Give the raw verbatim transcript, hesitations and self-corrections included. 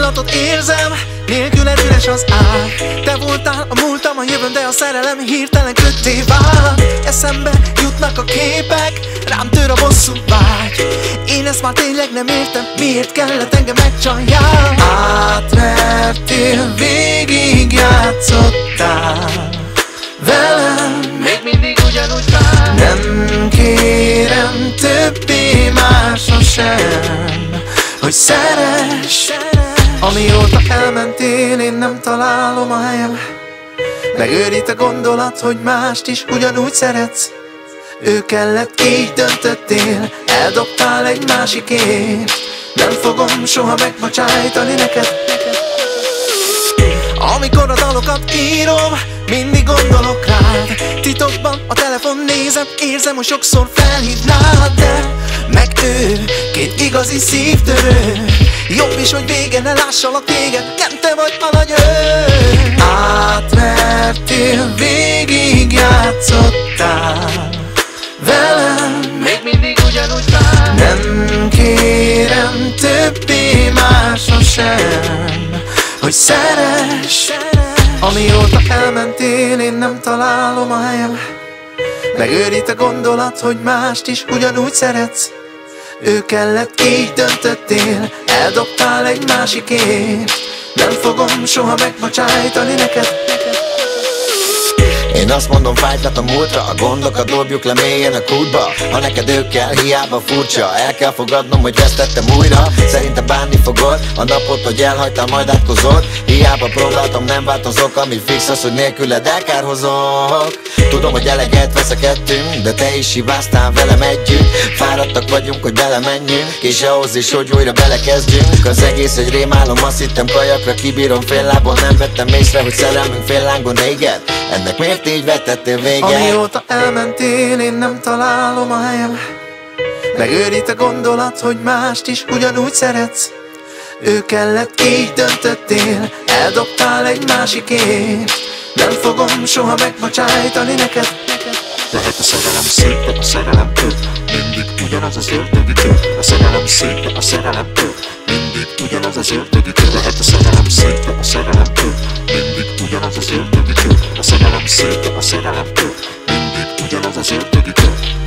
illatot érzem, nélküled üres az ágy. Te voltál a múltam, a jövőm, de a szerelem hirtelen kötté vált. Eszembe jutnak a képek, rám tör a bosszú vágy. Én ezt már tényleg nem értem, miért kellett engem megcsaljál. Átvertél, végig játszottál velem, még mindig ugyanúgy vár. Nem kérem többé másra sem, hogy szeress. Amióta elmentél, én nem találom a helyem. Megőrít a gondolat, hogy mást is ugyanúgy szeretsz. Ő kellett, így döntöttél, eldobtál egy másikért. Nem fogom soha megbocsájtani neked. Amikor a dalokat írom, mindig gondolok rád. Titokban a telefon nézem, érzem, hogy sokszor felhívnád. De meg ő, két igazi szívtörő. Jobb is, hogy vége, ne lássalak téged, nem te vagy a nagy ő. Átvertél, végig játszottál velem, még mindig ugyanúgy vár. Nem kérem többé másra sem, hogy szeress. Amióta elmentél, én nem találom a helyem. Megőrít a gondolat, hogy mást is ugyanúgy szeretsz. Ő kellett, így döntöttél, eldobtál egy másikért. Nem fogom soha megbocsájtani neked. Én azt mondom, fájtlat a múltra, a gondokat dobjuk le mélyen a kútba. Ha neked ők kell, hiába furcsa, el kell fogadnom, hogy vesztettem újra. Szerintem bánni fogod a napot, hogy elhagytál, majd átkozod. Hiába próbáltam, nem változok, ami fix az, hogy nélküled elkárhozok. Tudom, hogy eleget veszekedtünk, de te is hibáztál velem együtt. Fáradtak vagyunk, hogy belemenjünk, és ahhoz is, hogy újra belekezdjünk. Az egész egy rémálom, azt hittem kajakra kibírom fél lábon. Nem vettem észre, hogy szerelmünk fél lángon réged. Ennek miért így vetettél véget? Amióta elmentél, én nem találom a helyem. Megőrít a gondolat, hogy mást is ugyanúgy szeretsz. Ő kellett, így döntöttél, eldobtál egy másikért. Nem fogom soha megbocsájtani neked. Lehet a szerelem szép, de a szerelem köt. Mindig ugyanaz az ördögi kör. A szerelem szép, de a szerelem köt. Mindig ugyanaz az ördögi kör. Lehet a szerelem szép, de a szerelem köt. Mindig ugyanaz az ördögi kör. A szerelem szép, de a szerelem köt. Mindig ugyanaz az ördögi kör.